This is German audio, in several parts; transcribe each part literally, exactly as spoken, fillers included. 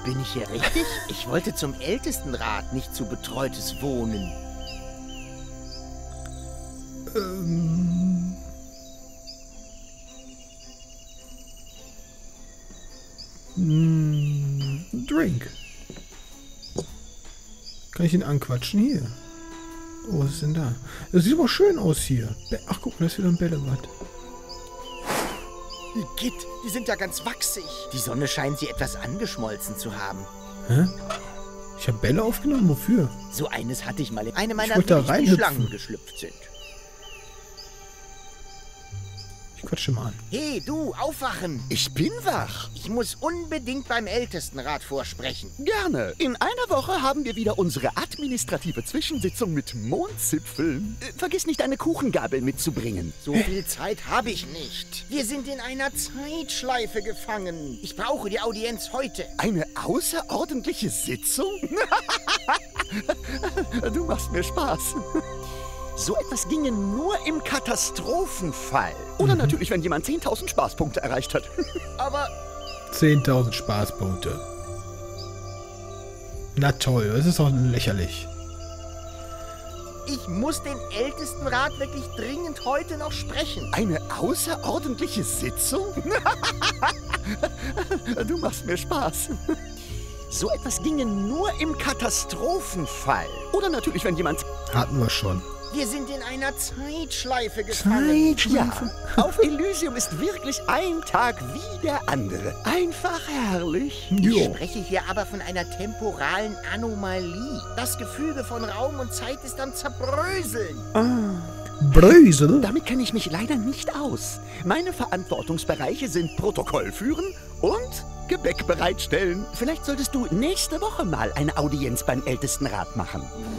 Bin ich hier richtig? Ich wollte zum Ältestenrat, nicht zu betreutes Wohnen. Ähm... Hm, Drink. Kann ich ihn anquatschen? Hier. Oh, was ist denn da? Das sieht aber schön aus hier. Ach, guck mal, da ist wieder ein Bällebad. Git, die sind ja ganz wachsig. Die Sonne scheint sie etwas angeschmolzen zu haben. Hä? Ich habe Bälle aufgenommen? Wofür? So eines hatte ich mal in eine meiner wollte da Wege, die reinhüpfen. Schlangen geschlüpft sind. Ich quatsche mal an. Hey, du, aufwachen! Ich bin wach. Ich muss unbedingt beim Ältestenrat vorsprechen. Gerne. In einer Woche haben wir wieder unsere administrative Zwischensitzung mit Mondzipfeln. Äh, vergiss nicht, deine Kuchengabel mitzubringen. So viel Zeit habe ich nicht. Wir sind in einer Zeitschleife gefangen. Ich brauche die Audienz heute. Eine außerordentliche Sitzung? Du machst mir Spaß. So etwas ginge nur im Katastrophenfall. Oder natürlich, wenn jemand zehntausend Spaßpunkte erreicht hat. Aber zehntausend Spaßpunkte. Na toll, das ist doch lächerlich. ich muss den Ältestenrat wirklich dringend heute noch sprechen. Eine außerordentliche Sitzung? Du machst mir Spaß. So etwas ginge nur im Katastrophenfall. Oder natürlich, wenn jemand... Hatten wir schon. Wir sind in einer Zeitschleife gefangen. Zeitschleife? Ja, auf Elysium ist wirklich ein Tag wie der andere. Einfach herrlich. Ich Jo. spreche hier aber von einer temporalen Anomalie. Das Gefüge von Raum und Zeit ist am Zerbröseln. Brösel? Damit kenne ich mich leider nicht aus. Meine Verantwortungsbereiche sind Protokoll führen und Gebäck bereitstellen. Vielleicht solltest du nächste Woche mal eine Audienz beim Ältestenrat machen.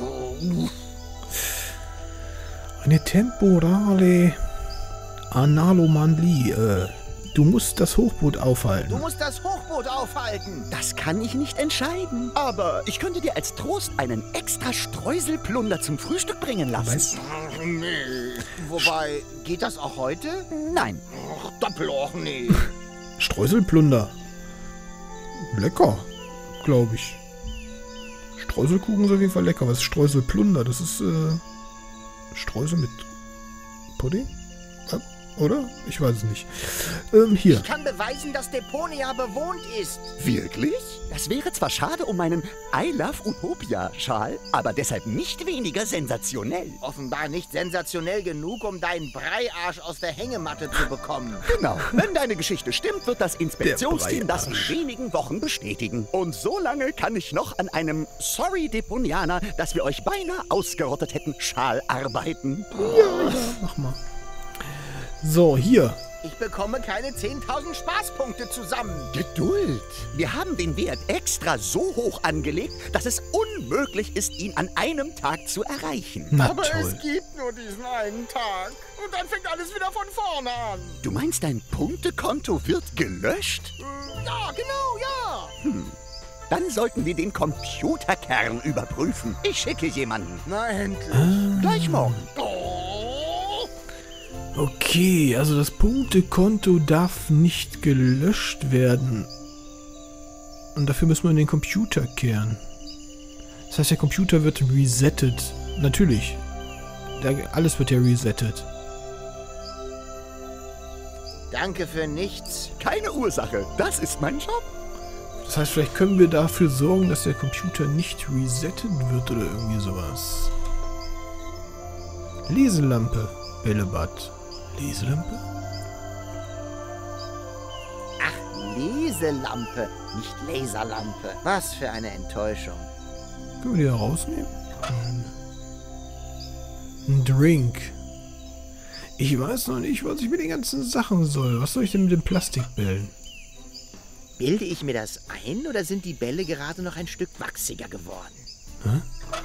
Eine temporale Anomalie. Äh, du musst das Hochboot Du aufhalten. musst das Hochboot aufhalten. Das kann ich nicht entscheiden. Aber ich könnte dir als Trost einen extra Streuselplunder zum Frühstück bringen lassen. Weißt Ach, nee. Wobei, geht das auch heute? Nein. Ach, doppel auch nee. Streuselplunder. Lecker, glaube ich. Streuselkuchen ist auf jeden Fall lecker. Was ist Streuselplunder? Das ist äh, Streusel mit Pudding? Äh, Oder? Ich weiß es nicht. Ähm, hier. Ich kann beweisen, dass Deponia bewohnt ist. Wirklich? Das wäre zwar schade um meinen I Love Utopia-Schal, aber deshalb nicht weniger sensationell. Offenbar nicht sensationell genug, um deinen Breiarsch aus der Hängematte zu bekommen. Genau. Wenn deine Geschichte stimmt, wird das Inspektionsteam das in Breiarsch. wenigen Wochen bestätigen. Und so lange kann ich noch an einem Sorry Deponianer, dass wir euch beinahe ausgerottet hätten, Schal arbeiten. Ja, mach mal. So, hier. Ich bekomme keine zehntausend Spaßpunkte zusammen. Geduld. Wir haben den Wert extra so hoch angelegt, dass es unmöglich ist, ihn an einem Tag zu erreichen. Na Aber toll. es gibt nur diesen einen Tag. Und dann fängt alles wieder von vorne an. Du meinst, dein Punktekonto wird gelöscht? Äh, Ja, genau, ja. Dann sollten wir den Computerkern überprüfen. Ich schicke jemanden. Na endlich. Gleich morgen. Oh. Okay, also das Punktekonto darf nicht gelöscht werden. Und dafür müssen wir in den Computer kehren. Das heißt, der Computer wird resettet. Natürlich. Der, alles wird ja resettet. Danke für nichts. Keine Ursache. Das ist mein Job. Das heißt, vielleicht können wir dafür sorgen, dass der Computer nicht resettet wird oder irgendwie sowas. Leselampe. Bällebad. Leselampe? Ach, Leselampe, nicht Laserlampe. Was für eine Enttäuschung. Können wir die da rausnehmen? Ein Drink. Ich weiß noch nicht, was ich mit den ganzen Sachen soll. Was soll ich denn mit den Plastikbällen? Bilde ich mir das ein oder sind die Bälle gerade noch ein Stück wachsiger geworden? Hä?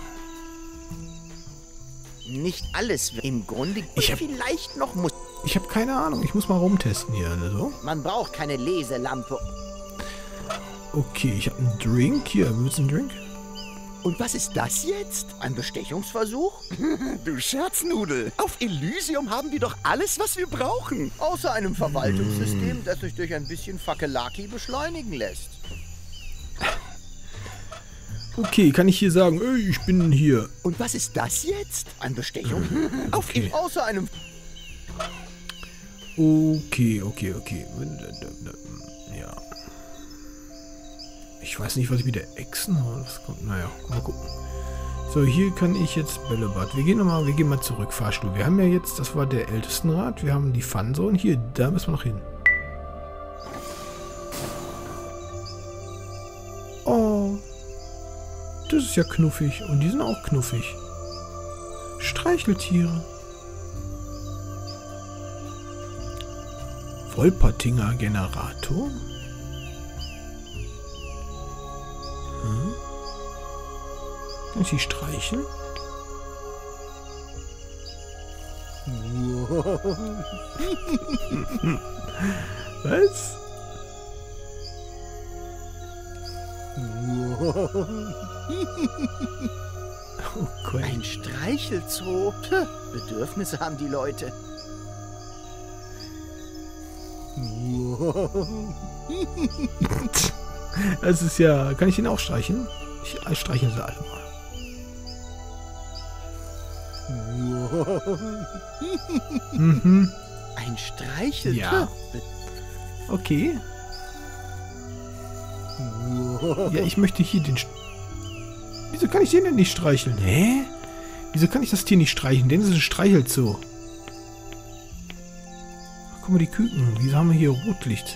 Nicht alles. Im Grunde Ich hab- vielleicht noch muss. Ich habe keine Ahnung. Ich muss mal rumtesten hier. Also. Man braucht keine Leselampe. Okay, ich habe einen Drink. Hier, willst du einen Drink? Und was ist das jetzt? Ein Bestechungsversuch? Du Scherznudel. Auf Elysium haben wir doch alles, was wir brauchen. Außer einem Verwaltungssystem, das sich durch ein bisschen Fakelaki beschleunigen lässt. Okay, kann ich hier sagen, ey, ich bin hier. Und was ist das jetzt? An Bestechung? Auf Okay. ihn außer einem... Okay, okay, okay. Ja. Ich weiß nicht, was ich wieder Echsen habe. Das kommt, naja, mal gucken. So, hier kann ich jetzt Bällebad. Wir gehen nochmal, wir gehen mal zurück, Fahrstuhl. Wir haben ja jetzt, das war der Ältestenrat. Wir haben die Funzone. Hier, da müssen wir noch hin. Oh. Das ist ja knuffig. Und die sind auch knuffig. Streicheltiere. Wolpertinger Generator? Hm? Kann ich die streicheln? Was? Oh Gott. Ein Streichelzoo. Puh, Bedürfnisse haben die Leute. Das ist ja... Kann ich ihn auch streicheln? Ich streichle sie alle mal. Mhm. Ein Streichel? Ja. Puh, Okay. Ja, ich möchte hier den... St Wieso kann ich den denn nicht streicheln? Hä? Wieso kann ich das Tier nicht streicheln? Denn es ist ein Streichelzoo. Ach, guck mal, die Küken. Wieso haben wir hier Rotlicht?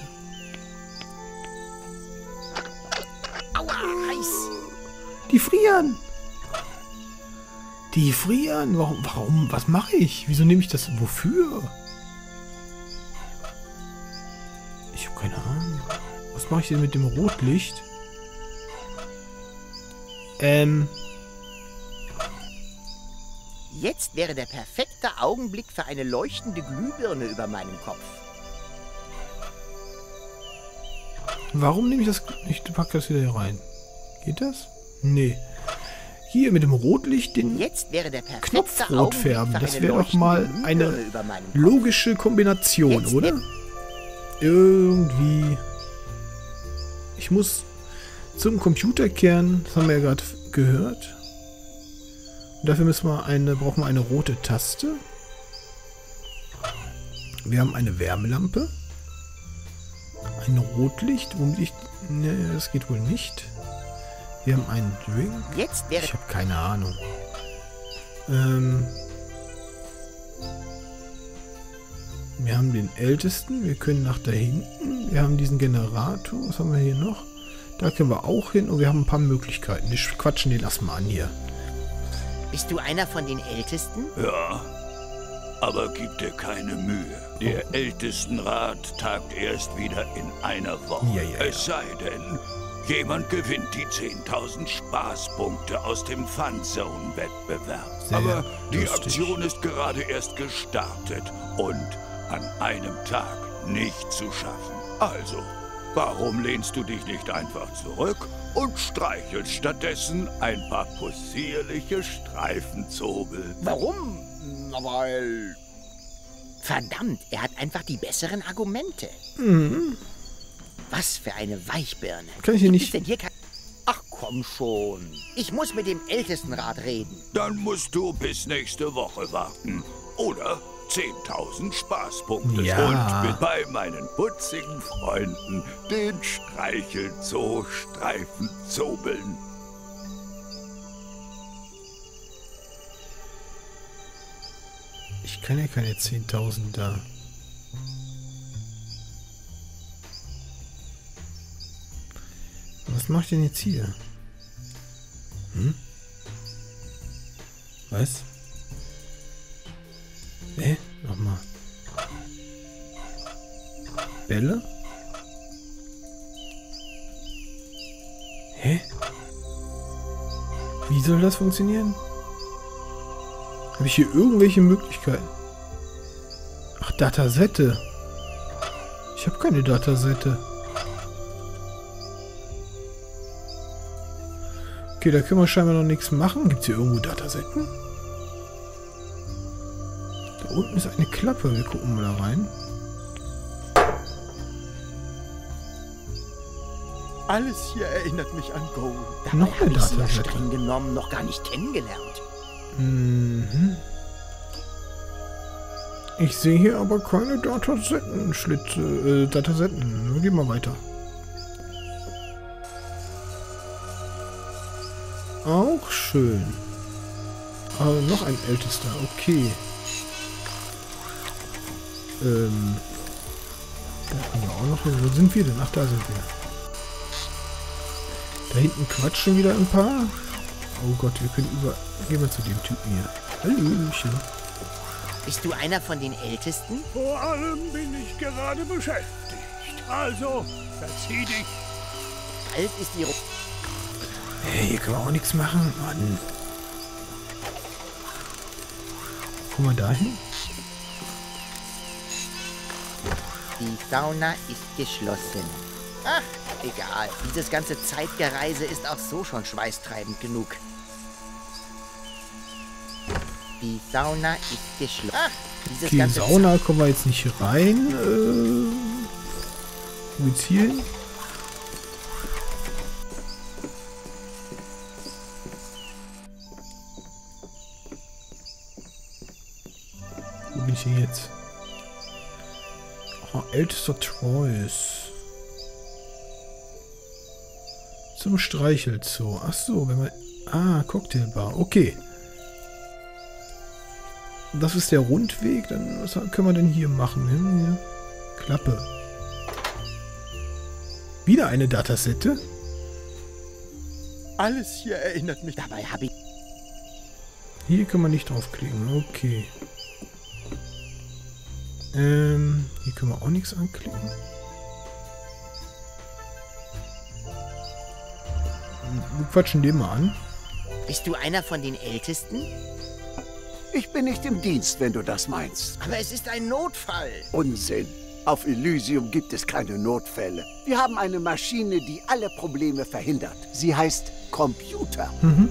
Aua, heiß. Die frieren. Die frieren. Warum? Warum? Was mache ich? Wieso nehme ich das? Wofür? Ich habe keine Ahnung. Was mache ich denn mit dem Rotlicht? Ähm. Jetzt wäre der perfekte Augenblick für eine leuchtende Glühbirne über meinem Kopf. Warum nehme ich das? Ich packe das wieder hier rein. Geht das? Nee. Hier mit dem Rotlicht den Jetzt wäre der perfekte Knopf rot Augenblick färben. für Das eine wäre doch leuchtende mal Glühbirne eine über meinem Kopf. logische Kombination, Jetzt oder? Irgendwie. Ich muss zum Computerkern. Das haben wir ja gerade gehört. Und dafür müssen wir eine, brauchen wir eine rote Taste. Wir haben eine Wärmelampe. Ein Rotlicht. Womit ich. Ne, das geht wohl nicht. Wir haben einen Drink. Jetzt wäre Ich habe keine Ahnung. Ähm. Wir haben den Ältesten. Wir können nach da hinten. Wir haben diesen Generator. Was haben wir hier noch? Da können wir auch hin. Und wir haben ein paar Möglichkeiten. Wir quatschen den erstmal an hier. Bist du einer von den Ältesten? Ja, aber gib dir keine Mühe. Der Ältestenrat tagt erst wieder in einer Woche. Ja, ja, ja. Es sei denn, jemand gewinnt die zehntausend Spaßpunkte aus dem Funzone-Wettbewerb. Sehr Aber die lustig. Aktion ist gerade erst gestartet und an einem Tag nicht zu schaffen. Also, warum lehnst du dich nicht einfach zurück und streichelst stattdessen ein paar possierliche Streifenzobel? Warum? Na, weil... Verdammt, er hat einfach die besseren Argumente. Mhm. Was für eine Weichbirne. Kann ich hier Gibt nicht- es denn hier kein... Ach komm schon. Ich muss mit dem Ältestenrat reden. Dann musst du bis nächste Woche warten. Oder zehntausend Spaßpunkte. Ja. Und bin bei meinen putzigen Freunden, den Streichelzoo-Streifenzobeln. Ich kann ja keine zehntausend da. Was macht denn jetzt hier? Hm? Was? Hä? Nochmal. Bälle? Hä? Wie soll das funktionieren? Habe ich hier irgendwelche Möglichkeiten? Ach, Datasette. Ich habe keine Datasette. Okay, da können wir scheinbar noch nichts machen. Gibt es hier irgendwo Datasetten? Da unten ist eine Klappe. Wir gucken mal da rein. Alles hier erinnert mich an Goal. Dabei Noch habe eine ich sie ja Datasette. streng genommen noch gar nicht kennengelernt. Mhm. Ich sehe hier aber keine Datasetten-Schlitze, äh, Datasetten. Nur gehen wir weiter. Auch schön. Aber noch ein ältester, okay. Ähm. Da können wir auch noch hin. Wo sind wir denn? Ach, da sind wir. Da hinten quatschen wieder ein paar. Oh Gott, wir können über... Gehen wir zu dem Typen hier. Hallöchen. Bist du einer von den Ältesten? Vor allem bin ich gerade beschäftigt. Also, verzieh dich. Alt ist die... Ru Hey, hier können wir auch nichts machen, Mann. Guck mal dahin. Die Sauna ist geschlossen. Ach, egal. Dieses ganze Zeitgereise ist auch so schon schweißtreibend genug. Die Sauna ist geschlossen. Ach, dieses Okay, ganze Sauna kommen wir jetzt nicht rein. Äh, wo geht's hier hin? Wo bin ich hier jetzt? Oh, ältester Troyes. Zum Streichelzoo. Ach so, wenn man... Ah, Cocktailbar. Okay. Das ist der Rundweg. Dann was können wir denn hier machen? Hier. Klappe. Wieder eine Datasette. Alles hier erinnert mich. Dabei habe ich... Hier kann man nicht draufklicken. Okay. Ähm, hier können wir auch nichts anklicken. Wir quatschen den mal an. Bist du einer von den Ältesten? Ich bin nicht im Dienst, wenn du das meinst. Aber es ist ein Notfall. Unsinn. Auf Elysium gibt es keine Notfälle. Wir haben eine Maschine, die alle Probleme verhindert. Sie heißt Computer. Mhm.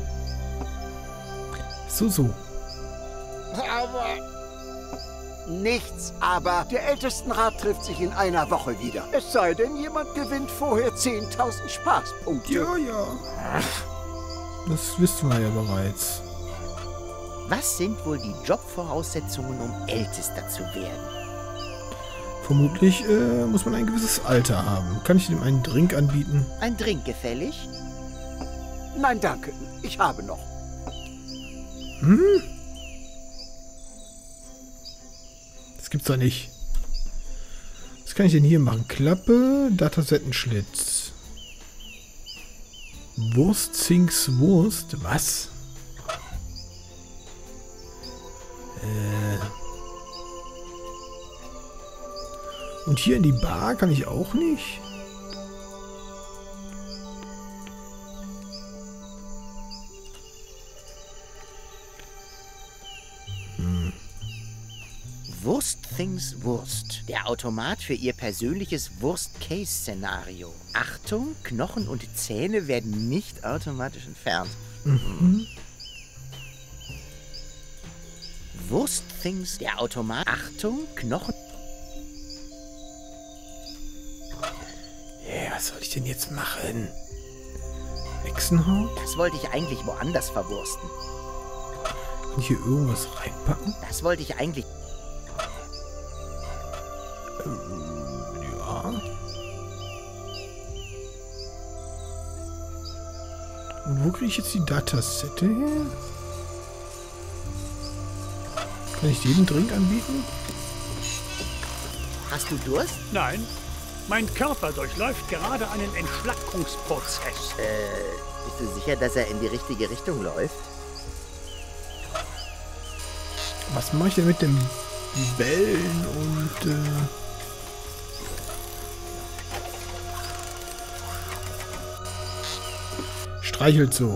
So, so. Aber... Nichts, aber der Ältestenrat trifft sich in einer Woche wieder. Es sei denn, jemand gewinnt vorher zehntausend Spaßpunkte. Ja, ja. Das wissen wir ja bereits. Was sind wohl die Jobvoraussetzungen, um Ältester zu werden? Vermutlich äh, muss man ein gewisses Alter haben. Kann ich dem einen Drink anbieten? Ein Drink gefällig? Nein, danke. Ich habe noch. Hm? Das gibt's doch nicht. Was kann ich denn hier machen? Klappe, Datasettenschlitz. Wurst, Zinks, Wurst. Was? Äh. Und hier in die Bar kann ich auch nicht? Wurst Things Wurst. Der Automat für Ihr persönliches Worst-Case-Szenario. Achtung, Knochen und Zähne werden nicht automatisch entfernt. Mhm. Wurst Things, der Automat. Achtung, Knochen. Ja, was soll ich denn jetzt machen? Echsenhaut? Das wollte ich eigentlich woanders verwursten. Kann ich hier irgendwas reinpacken? Das wollte ich eigentlich... Ja. Und wo kriege ich jetzt die Datasette her? Kann ich jeden Drink anbieten? Hast du Durst? Nein, mein Körper durchläuft gerade einen Entschlackungsprozess. Äh, bist du sicher, dass er in die richtige Richtung läuft? Was mache ich denn mit dem Bellen und äh streichelt so.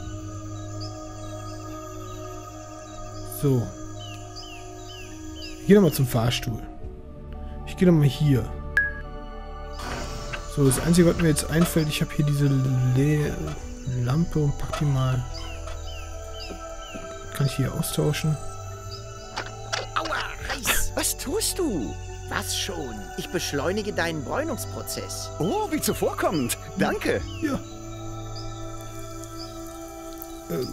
So. Ich gehe nochmal zum Fahrstuhl. Ich gehe nochmal hier. So, das Einzige, was mir jetzt einfällt, ich habe hier diese Le Lampe und pack die mal. Kann ich hier austauschen? Aua, heiß! Was tust du? Was schon? Ich beschleunige deinen Bräunungsprozess. Oh, wie zuvorkommend. Danke. Ja. Ähm.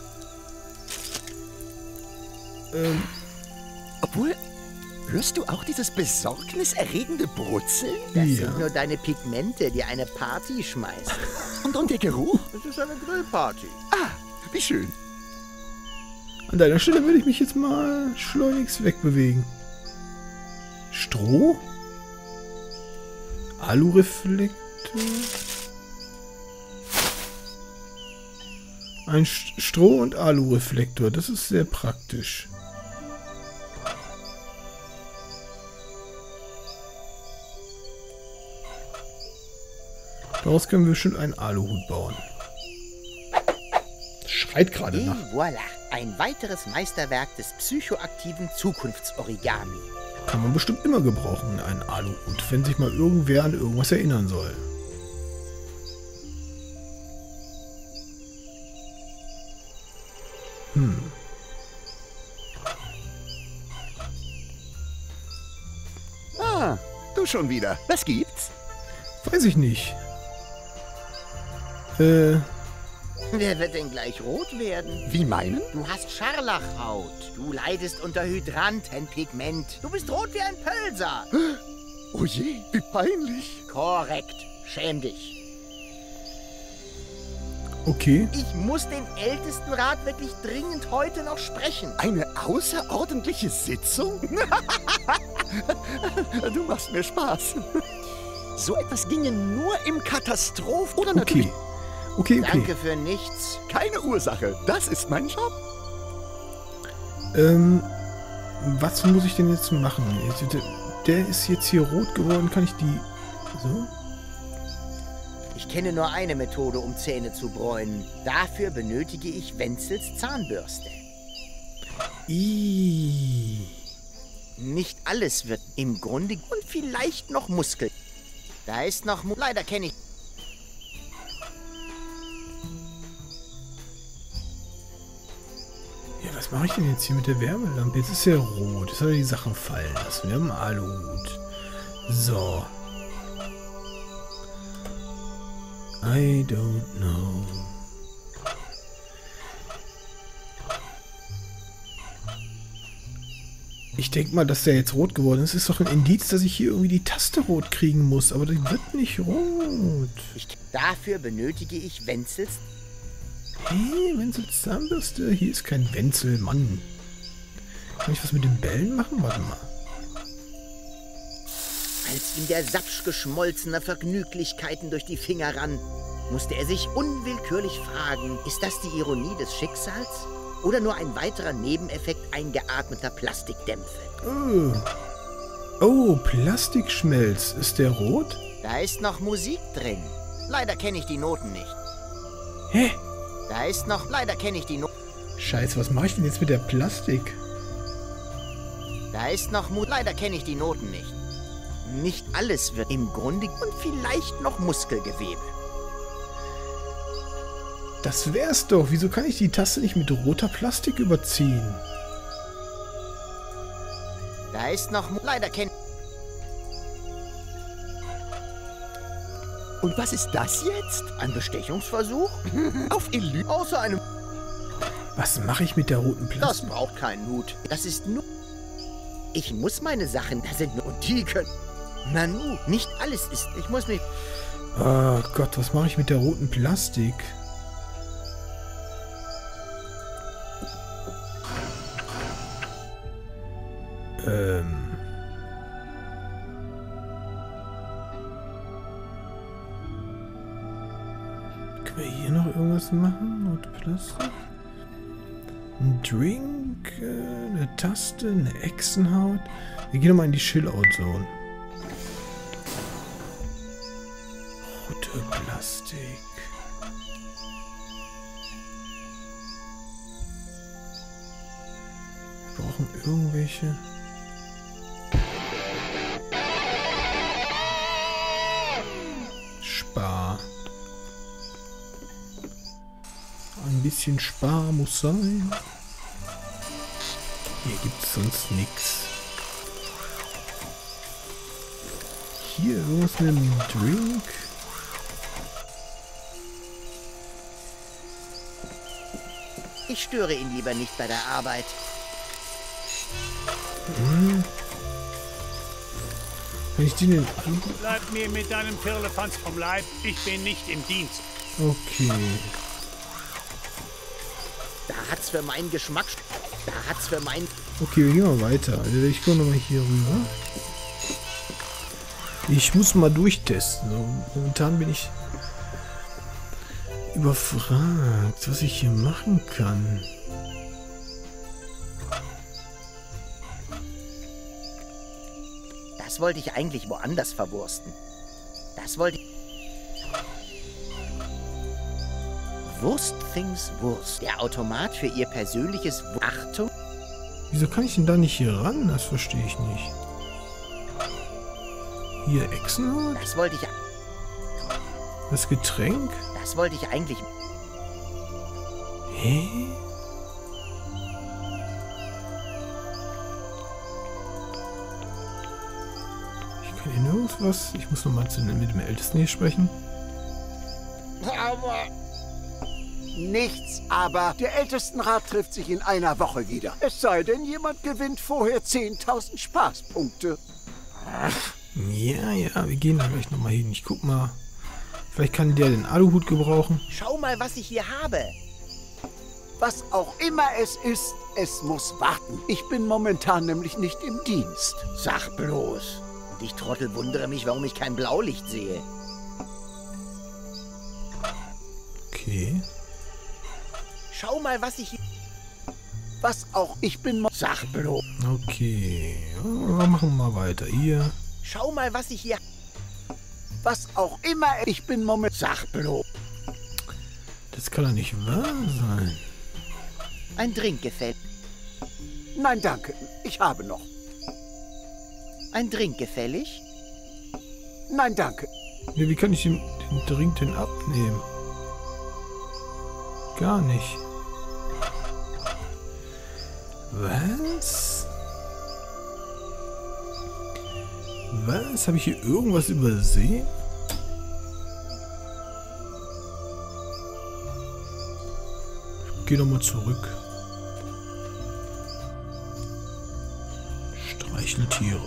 Ähm. Obwohl, hörst du auch dieses besorgniserregende Brutzeln? Das Ja. sind nur deine Pigmente, die eine Party schmeißen. Und, und der Geruch? Das ist eine Grillparty. Ah, wie schön. An deiner Stelle würde ich mich jetzt mal schleunigst wegbewegen. Stroh? Alureflektor? Ein St- Stroh- und Alureflektor, das ist sehr praktisch. Daraus können wir schon einen Aluhut bauen. Das schreit gerade Et nach. voilà, ein weiteres Meisterwerk des psychoaktiven Zukunftsorigami. Kann man bestimmt immer gebrauchen, einen Aluhut, wenn sich mal irgendwer an irgendwas erinnern soll. Hm. Ah, du schon wieder. Was gibt's? Weiß ich nicht. Äh, Wer wird denn gleich rot werden? Wie meinen? Du hast Scharlachhaut. Du leidest unter Hydrantenpigment. Du bist rot wie ein Pölser. Oh je, wie peinlich. Korrekt. Schäm dich. okay. Ich muss den Ältestenrat wirklich dringend heute noch sprechen. Eine außerordentliche Sitzung? Du machst mir Spaß. So etwas ginge nur im Katastrophen... Oder natürlich Okay. Okay, okay. Danke für nichts. keine Ursache. Das ist mein Job. Ähm, was muss ich denn jetzt machen? Der, der ist jetzt hier rot geworden. Kann ich die... So? Ich kenne nur eine Methode, um Zähne zu bräunen. Dafür benötige ich Wenzels Zahnbürste. Ih. Nicht alles wird im Grunde und vielleicht noch Muskel. Da ist noch... Mu Leider kenne ich... Ja, was mache ich denn jetzt hier mit der Wärmelampe? Jetzt ist ja rot. Jetzt hat er die Sachen fallen lassen. Wir haben einen Aluhut. So. I don't know. Ich denke mal, dass der jetzt rot geworden ist. Ist doch ein Indiz, dass ich hier irgendwie die Taste rot kriegen muss. Aber die wird nicht rot. Ich, dafür benötige ich Wenzels... Hey, Wenzel Zahnbürste. Hier ist kein Wenzel, Mann. Kann ich was mit den Bällen machen? Warte mal. Als ihm der Sapsch geschmolzener Vergnüglichkeiten durch die Finger rann, musste er sich unwillkürlich fragen, ist das die Ironie des Schicksals? Oder nur ein weiterer Nebeneffekt eingeatmeter Plastikdämpfe? Oh. Oh, Plastikschmelz. Ist der rot? Da ist noch Musik drin. Leider kenne ich die Noten nicht. Hä? Da ist noch... Leider kenne ich die Noten... Scheiße, was mache ich denn jetzt mit der Plastik? Da ist noch... Mu Leider kenne ich die Noten nicht. Nicht alles wird im Grunde und vielleicht noch Muskelgewebe. Das wär's doch. Wieso kann ich die Taste nicht mit roter Plastik überziehen? Da ist noch... Mu Leider kenne... Und was ist das jetzt? Ein Bestechungsversuch? Auf Elü... Außer einem... Was mache ich mit der roten Das Plastik? braucht keinen Hut. Das ist nur... Ich muss meine Sachen... Da sind nur... Und die können... Nanu, nicht alles ist... Ich muss mich... Oh Gott, was mache ich mit der roten Plastik? Ähm... Können wir hier noch irgendwas machen? Rote Plastik? Ein Drink, äh, eine Taste, eine Echsenhaut. Wir gehen nochmal in die Chill-Out-Zone. Rote Plastik. Wir brauchen irgendwelche... Spar. Ein bisschen Spar muss sein. Hier gibt es sonst nichts. hier irgendwas mit einem Drink? Ich störe ihn lieber nicht bei der Arbeit. Hm. Kann ich den denn an? Bleib mir mit deinem Firlefanz vom Leib. Ich bin nicht im Dienst. Okay. Da hat's für meinen Geschmack... Da hat's für meinen... Okay, wir gehen mal weiter. Also ich komme nochmal hier rüber. Ich muss mal durchtesten. So, momentan bin ich überfragt, was ich hier machen kann. Das wollte ich eigentlich woanders verwursten. Das wollte ich... Wurstthings Wurst. Der Automat für ihr persönliches... W Achtung! Wieso kann ich denn da nicht hier ran? Das verstehe ich nicht. Hier Echsenhaut? Das wollte ich... Das Getränk? Das wollte ich eigentlich... Hä? Ich kann hier nirgends was... Ich muss nochmal mit dem Ältesten hier sprechen. Aber... Nichts, aber der Ältestenrat trifft sich in einer Woche wieder. Es sei denn, jemand gewinnt vorher zehntausend Spaßpunkte. Ja, ja, wir gehen da gleich nochmal hin. Ich guck mal. Vielleicht kann der den Aluhut gebrauchen. Schau mal, was ich hier habe. Was auch immer es ist, es muss warten. Ich bin momentan nämlich nicht im Dienst. Sag bloß. Und ich Trottel wundere mich, warum ich kein Blaulicht sehe. Okay. Schau mal, was ich hier... Was auch ich bin... mo- Sag bloß. Okay. Ja, machen wir mal weiter. Hier. Schau mal, was ich hier... Was auch immer ich bin momentan... Sag bloß. Das kann doch nicht wahr sein. Ein Drink gefällt. Nein, danke. Ich habe noch. Ein Drink gefällig? Nein, danke. Ja, wie kann ich den, den Drink denn abnehmen? Gar nicht. Was? Was? Habe ich hier irgendwas übersehen? Ich gehe nochmal zurück. Streicheltiere.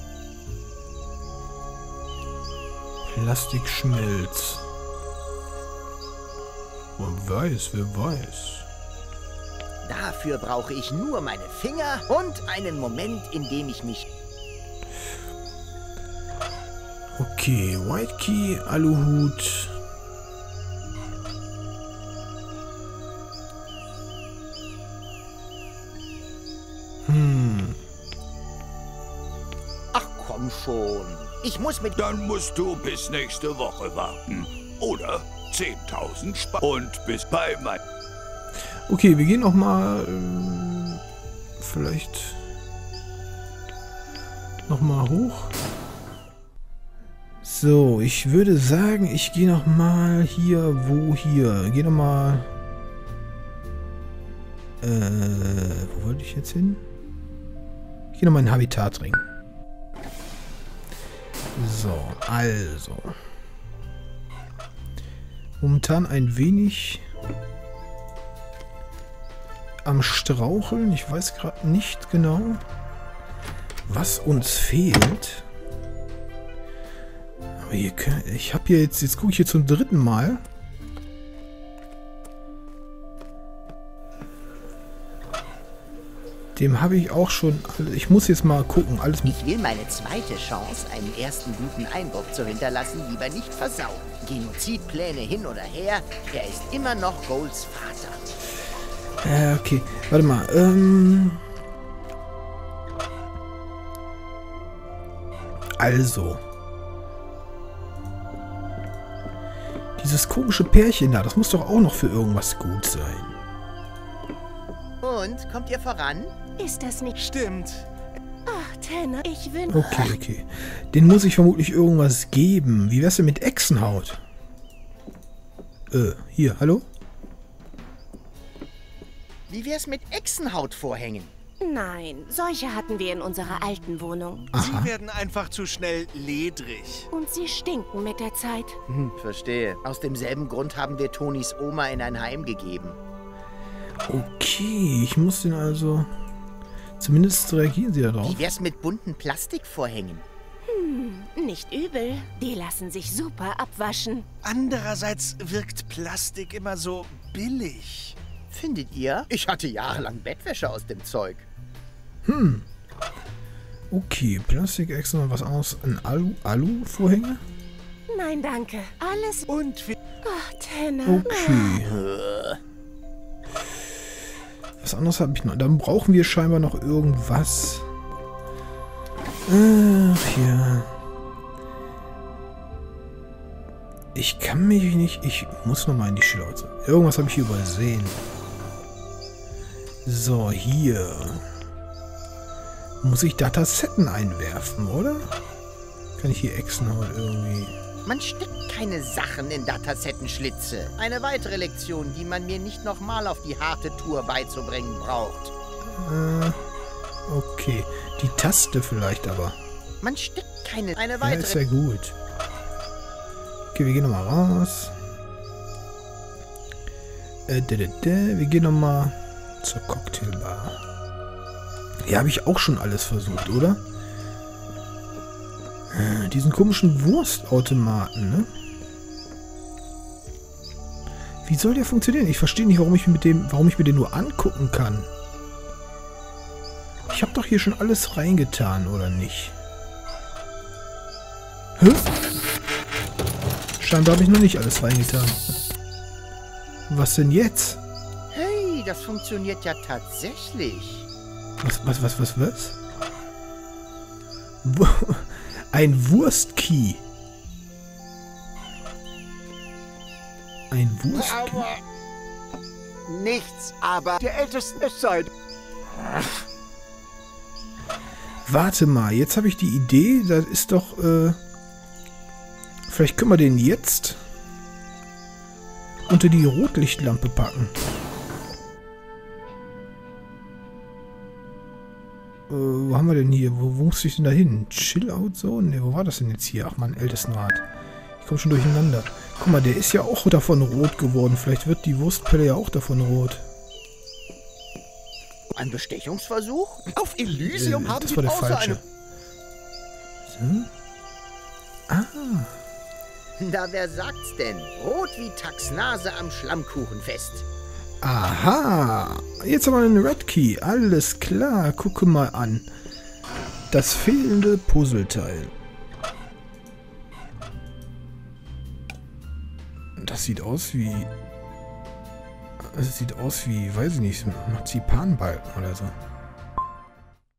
Plastikschmelz. Man weiß, wer weiß. Dafür brauche ich nur meine Finger und einen Moment, in dem ich mich... Okay, White Key, Aluhut. Hm. Ach komm schon. Ich muss mit... Dann musst du bis nächste Woche warten. Oder zehntausend Spaß. Und bis bei mein... Okay, wir gehen noch mal äh, vielleicht noch mal hoch. So, ich würde sagen, ich gehe noch mal hier, wo hier? Gehe noch mal. Äh, wo wollte ich jetzt hin? Ich gehe noch mal in den Habitatring. So, also. Momentan ein wenig am Straucheln. Ich weiß gerade nicht genau, was uns fehlt. Aber hier, ich habe hier jetzt, jetzt gucke ich hier zum dritten Mal. Dem habe ich auch schon, ich muss jetzt mal gucken, alles mit. Ich will meine zweite Chance, einen ersten guten Eindruck zu hinterlassen, lieber nicht versauen. Genozidpläne hin oder her, er ist immer noch Golds Vater. Äh, okay. Warte mal. Ähm. Also. Dieses komische Pärchen da, das muss doch auch noch für irgendwas gut sein. Und, kommt ihr voran? Ist das nicht... Stimmt. Ach, Tanner, ich will... Okay, okay. Den muss ich vermutlich irgendwas geben. Wie wär's denn mit Echsenhaut? Äh, hier, hallo? Wie wär's mit Echsenhautvorhängen? Nein, solche hatten wir in unserer alten Wohnung. Aha. Sie werden einfach zu schnell ledrig. Und sie stinken mit der Zeit. Hm, verstehe. Aus demselben Grund haben wir Tonis Oma in ein Heim gegeben. Okay, ich muss den also... Zumindest reagieren sie darauf. Wie wär's mit bunten Plastikvorhängen? Hm, nicht übel. Die lassen sich super abwaschen. Andererseits wirkt Plastik immer so billig. Findet ihr? Ich hatte jahrelang Bettwäsche aus dem Zeug. Hm. Okay, Plastik extra was aus. Ein Alu, Alu-Vorhänge? Nein, danke. Alles... Und wir... Ach, Tanner. Okay. Was anderes habe ich noch. Dann brauchen wir scheinbar noch irgendwas. Ach ja. Ich kann mich nicht... Ich muss nochmal in die Schlauze. Irgendwas habe ich hier übersehen. So, hier. Muss ich Datasetten einwerfen, oder? Kann ich hier Echsenhaut irgendwie... Man steckt keine Sachen in Datasettenschlitze. Eine weitere Lektion, die man mir nicht nochmal auf die harte Tour beizubringen braucht. Äh, okay. Die Taste vielleicht aber. Man steckt keine... Eine Ja, weitere... ist ja gut. Okay, wir gehen nochmal raus. Äh, dä, dä, dä. Wir gehen nochmal zur Cocktailbar. Hier habe ich auch schon alles versucht, oder? Äh, diesen komischen Wurstautomaten, ne? Wie soll der funktionieren? Ich verstehe nicht, warum ich mit dem, warum ich mir den nur angucken kann. Ich habe doch hier schon alles reingetan, oder nicht? Hä? Scheinbar habe ich noch nicht alles reingetan. Was denn jetzt? Hey, das funktioniert ja tatsächlich. Was, was, was, was, was? Ein Wurstkey. Ein Wurstkey? Aber nichts, aber der Ältesten es sei. Warte mal, jetzt habe ich die Idee, das ist doch, äh... Vielleicht können wir den jetzt unter die Rotlichtlampe packen. Äh, wo haben wir denn hier? Wo, wo muss ich denn da hin? Chill-Out-Zone? Ne, wo war das denn jetzt hier? Ach man, Ältestenrat. Ich komme schon durcheinander. Guck mal, der ist ja auch davon rot geworden. Vielleicht wird die Wurstpelle ja auch davon rot. Ein Bestechungsversuch? Auf Elysium Äh, haben das sie war der außer falsche. einem... So. Ah. Na, wer sagt's denn? Rot wie Taxnase am Schlammkuchenfest. Aha. Jetzt haben wir einen Red Key. Alles klar. Gucke mal an. Das fehlende Puzzleteil. Das sieht aus wie... Das sieht aus wie, weiß ich nicht, Marzipanbalken oder so.